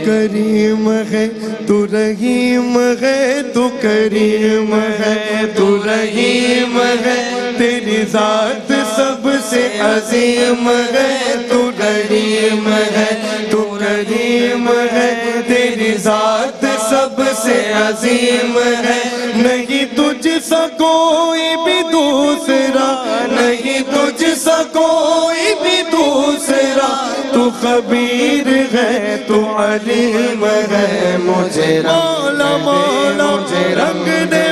करीम है तू रहीम है, तू करीम है तू रहीम है, तेरी जात सबसे अजीम है, तू करीम है तू करीम है, तेरी जात सबसे अजीम है। नहीं तुझसा कोई भी दूसरा, नहीं तुझसा कोई भी दूसरा, तू खबीर है तू अलीम है। मुझे मौला मौला मुझे रंग दे